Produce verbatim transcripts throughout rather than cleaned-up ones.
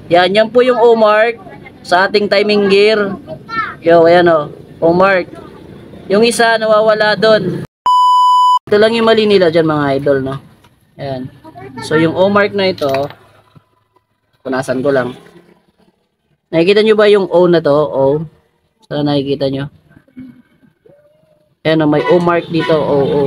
Yan, yan po yung O-mark sa ating timing gear. Yo, ayan o, O-mark. Yung isa nawawala doon. Ito lang yung mali nila dyan mga idol, no? Ayan. So yung O-mark na ito, punasan ko lang. Nakikita nyo ba yung O na to? O. Saan nakikita nyo? Ayan o, may O-mark dito. O, O.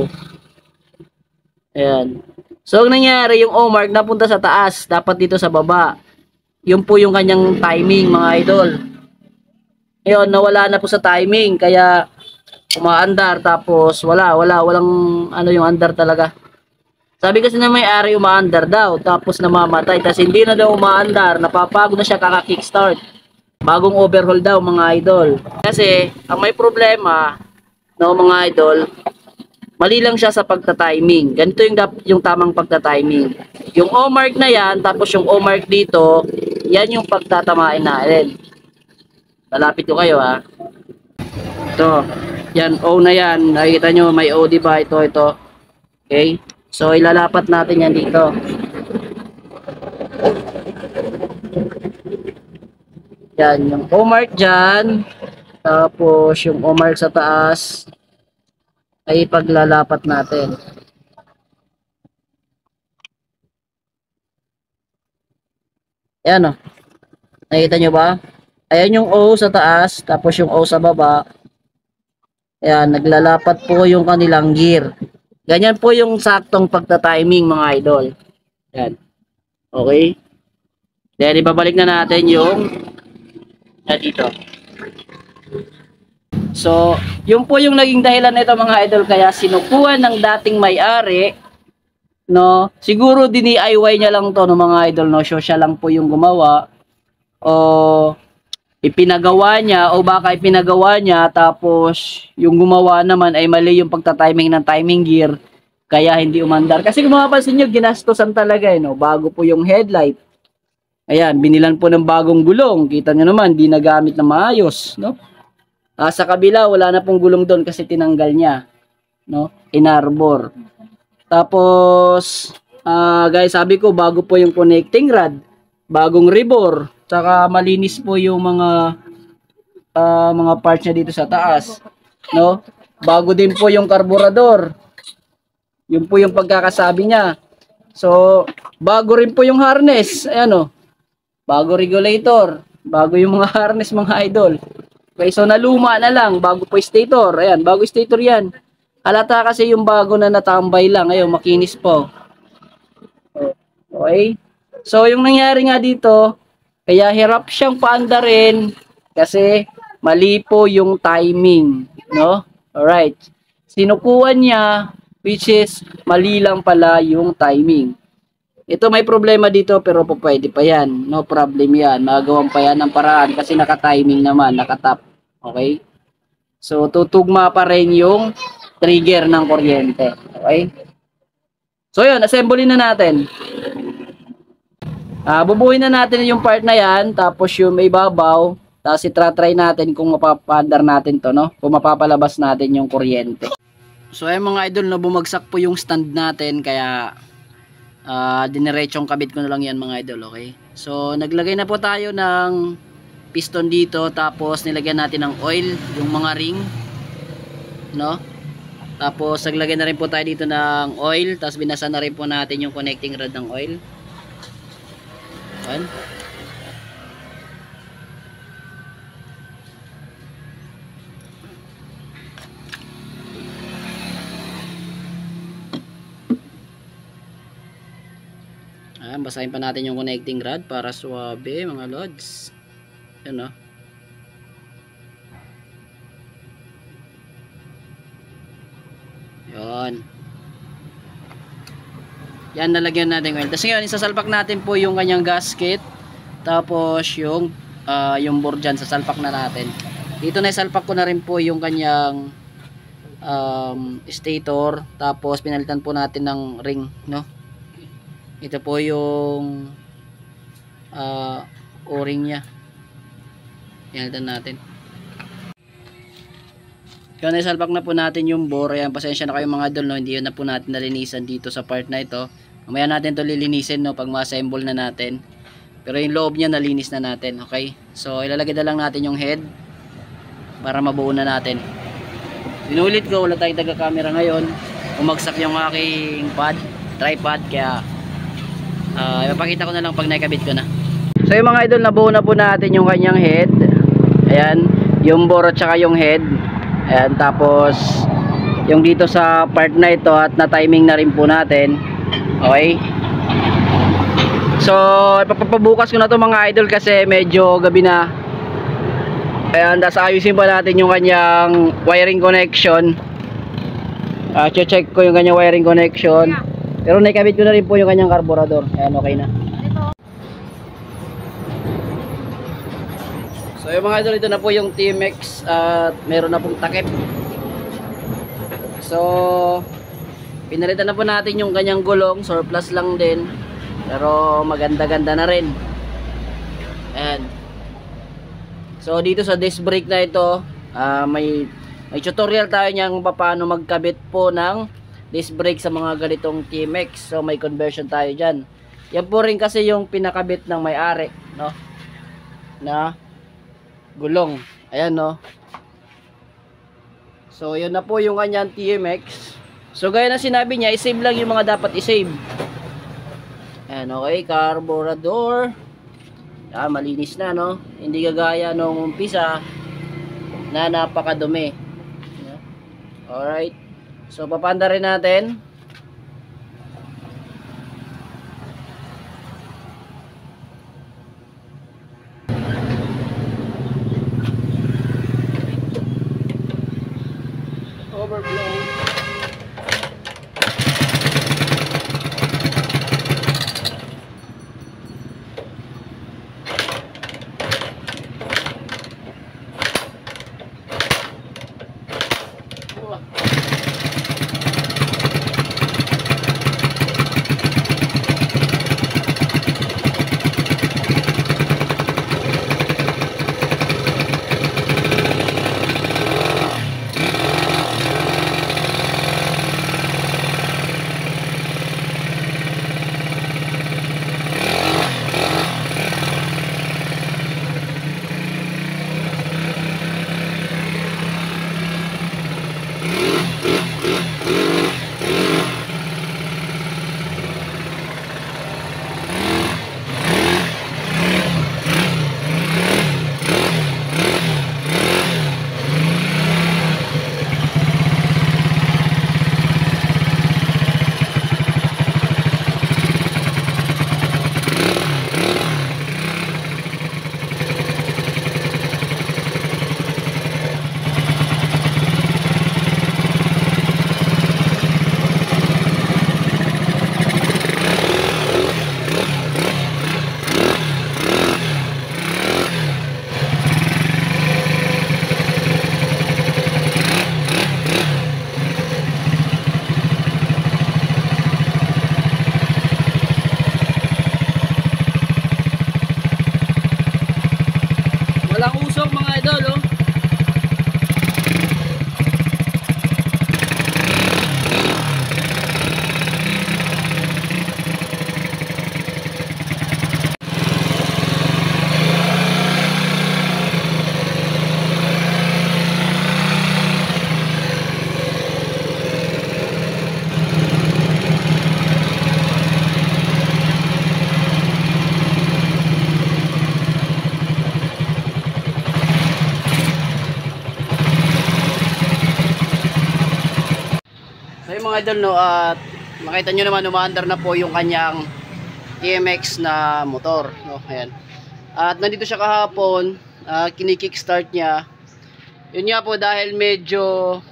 Ayan. So ang nangyari, yung O-mark napunta sa taas. Dapat dito sa baba. Yun po yung kanyang timing mga idol. Ngayon, nawala na po sa timing. Kaya umaandar. Tapos wala, wala. Walang ano yung andar talaga. Sabi kasi na may-ari umaandar daw, tapos namamatay, tapos hindi na daw umaandar, napapagod na siya kaka-kickstart. Bagong overhaul daw mga idol. Kasi ang may problema, no mga idol, mali lang siya sa pagta-timing. Ganito yung yung tamang pagta-timing. Yung O-mark na yan, tapos yung O-mark dito, yan yung pagtatamain natin. Lalapit ko kayo ha. Ito, yan O na yan. Nakikita nyo may O, di ba? Ito, ito. Okay? So, ilalapat natin yan dito. Yan, yung O-mark dyan. Tapos, yung O-mark sa taas ay paglalapat natin. Yan o. Nakita nyo ba? Ayan yung O sa taas. Tapos yung O sa baba. Ayan, naglalapat po yung kanilang gear. Ganyan po yung saktong pagta-timing mga idol. Yan. Okay. Then ibabalik na natin yung na dito. So, yun po yung naging dahilan nito mga idol kaya sinukuhan ng dating may-ari, no? Siguro din i-I Y niya lang to no mga idol, no? So, siya lang po yung gumawa o ipinagawa niya o baka ipinagawa niya tapos yung gumawa naman ay mali yung pagta-timing ng timing gear kaya hindi umandar. Kasi kung mapapansin nyo, ginastosan talaga eh, no? Bago po yung headlight. Ayan, binilan po ng bagong gulong. Kita nyo naman, di nagamit na maayos, no? Ah, sa kabila, wala na pong gulong doon kasi tinanggal niya, no? Inarbor. Tapos, ah, guys, sabi ko, bago po yung connecting rod, bagong rebor, tsaka malinis po yung mga uh, mga parts niya dito sa taas, no? Bago din po yung karburador. Yun po yung pagkakasabi niya. So, bago rin po yung harness. Ayan o. Bago regulator. Bago yung mga harness mga idol. Okay, so naluma na lang. Bago po stator. Ayan, bago stator yan. Halata kasi yung bago na natambay lang. Ayun, makinis po. Okay. So, yung nangyari nga dito, kaya hirap siyang paandarin kasi mali po yung timing. No? Alright. Sinukuhan niya which is mali lang pala yung timing. Ito may problema dito pero po pwede pa yan. No problem yan. Magagawan pa yan ng paraan kasi naka-timing naman, naka-tap. Okay? So tutugma pa rin yung trigger ng kuryente. Okay? So yun, assembly na natin. Uh, bubuhin na natin yung part na yan, tapos yung may babaw, tapos itra-try natin kung mapapandar natin to, no? Kung mapapalabas natin yung kuryente. So ay mga idol, no, bumagsak po yung stand natin kaya uh, diniretsyong kabit ko na lang yan mga idol, okay? So naglagay na po tayo ng piston dito, tapos nilagyan natin ng oil, yung mga ring, no? Tapos naglagay na rin po tayo dito ng oil, tapos binasa na rin po natin yung connecting rod ng oil. Ayan. Ayan, basahin pa natin yung connecting rod para suwabe mga lods. Yan o. Yan. Yan, nalagyan natin oil. Tapos ngayon, isasalpak natin po yung kanyang gasket. Tapos yung uh, yung board dyan, sasalpak na natin. Dito na isalpak ko na rin po yung kanyang um, stator. Tapos pinalitan po natin ng ring, no? Ito po yung uh, o-ring nya. Pinalitan natin. Kaya naisalpak na po natin yung bore. Ayan, pasensya na kayo mga idol, no? Hindi yun na po natin nalinisan dito sa part na ito. Mamaya natin to lilinisin, no? Pag ma-assemble na natin. Pero yung loob niya nalinis na natin, okay? So ilalagay na lang natin yung head para mabuo na natin. Inulit ko, wala tayong taga-camera ngayon. Umagsak yung aking pad, tripod, kaya uh, ipapakita ko na lang pag naikabit ko na. So yung mga idol, nabuo na po natin yung kanyang head. Ayan, yung bore at saka yung head. Ayan, tapos yung dito sa part na ito at na-timing na rin po natin. Okay? So ipapabukas ko na to mga idol kasi medyo gabi na. Ayan, tas ayusin pa natin yung kanyang wiring connection. uh, check ko yung kanyang wiring connection. Pero naikabit ko na rin po yung kanyang carburetor. Ayan, okay na. So yung mga idol, ito na po yung T M X at meron na pong takip. So pinalitan na po natin yung kanyang gulong, surplus lang din. Pero maganda-ganda na rin. Ayan. So dito sa disc brake na ito, uh, may may tutorial tayo niyang paano magkabit po ng disc brake sa mga ganitong T M X. So may conversion tayo diyan. Yan po rin kasi yung pinakabit ng may-ari, no? Na gulong. Ayan, no. So yun na po yung kanyang T M X. So gaya na sinabi niya, i-save lang yung mga dapat i-save. Ayan, okay, carburetor. Ah, malinis na, no? Hindi kagaya nung umpisa na napakadumi. Alright. So papanda rin natin. Overflow. Walang usok mga idol, oh. So yung mga idol, no, at makita nyo naman umaandar na po yung kanyang T M X na motor, no, ayan. At nandito siya kahapon, uh, kinikickstart niya. Yun nga po dahil medyo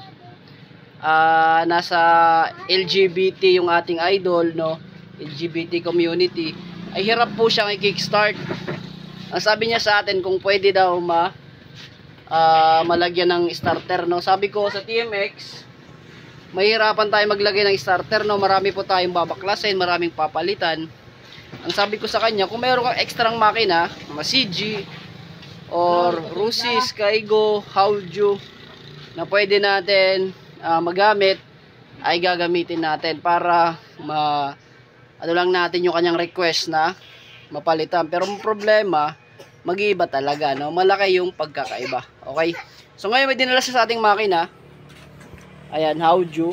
uh, nasa L G B T yung ating idol, no, L G B T community, ay hirap po siyang i-kickstart. Ang sabi niya sa atin kung pwede daw ma uh, malagyan ng starter, no. Sabi ko sa T M X, mahirapan tayo maglagay ng starter, no. Marami po tayong babaklasin, maraming papalitan. Ang sabi ko sa kanya, kung mayroon kang ekstrang makina, mga C G or Rusi, Skygo, Hauju na pwede natin uh, magamit, ay gagamitin natin para ma ano lang natin yung kanyang request na mapalitan. Pero ang problema, mag-iiba talaga, no? Malaki yung pagkakaiba. Okay? So ngayon may dinala siya sa ating makina. Ayan, Hauju.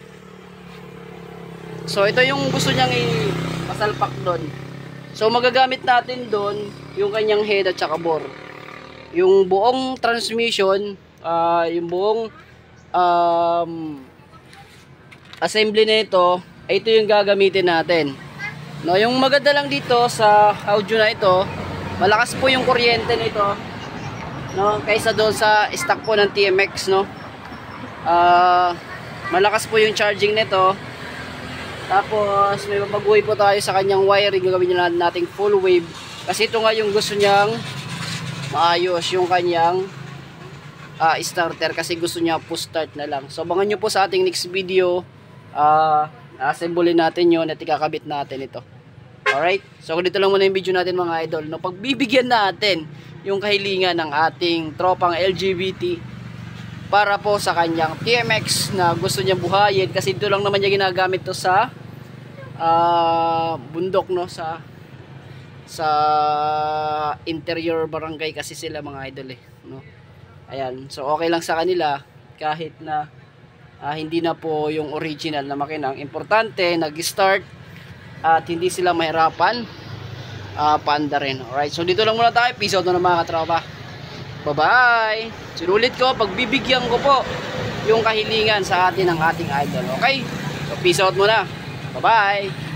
So ito yung gusto niyang ipasalpak doon. So magagamit natin doon yung kanyang head at saka bore. Yung buong transmission, uh, yung buong um, assembly na ito, ito yung gagamitin natin. No, yung maganda lang dito sa Hauju na ito, malakas po yung kuryente nito, no, kaysa doon sa stock po ng T M X, no. Uh, malakas po yung charging nito. Tapos may babaguhin po tayo sa kanyang wiring, gagawin na nating full wave kasi ito nga yung gusto niyang maayos yung kanyang uh, starter kasi gusto niya push start na lang. So abangan nyo po sa ating next video, uh, assemble natin yun at ikakabit natin ito. Alright, so dito lang muna yung video natin mga idol, no? Pagbibigyan natin yung kahilingan ng ating tropang L G B T para po sa kanyang T M X na gusto niya buhayin kasi dito lang naman niya ginagamit to sa uh, bundok, no, sa sa interior barangay kasi sila mga idol eh, no. Ayan, so okay lang sa kanila kahit na uh, hindi na po yung original na makina. Ang importante nag-start at hindi sila mahirapan uh, paanda rin. Alright, so dito lang muna tayo. Peace out na mga katropa. Bye bye. Sinulit ko, pagbibigyan ko po yung kahilingan sa atin ng ating idol. Okay, so peace out muna. Bye bye.